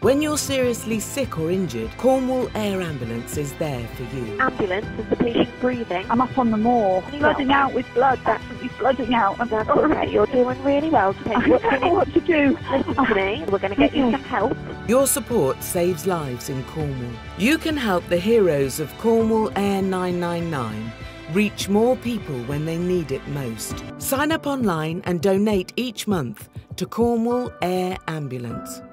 When you're seriously sick or injured, Cornwall Air Ambulance is there for you. Ambulance, is the patient breathing? I'm up on the moor, flooding out with blood, absolutely flooding out. That's all right, you're doing really well. I don't know what to do. Listen to me, we're going to get you some help. Your support saves lives in Cornwall. You can help the heroes of Cornwall Air 999 reach more people when they need it most. Sign up online and donate each month to Cornwall Air Ambulance.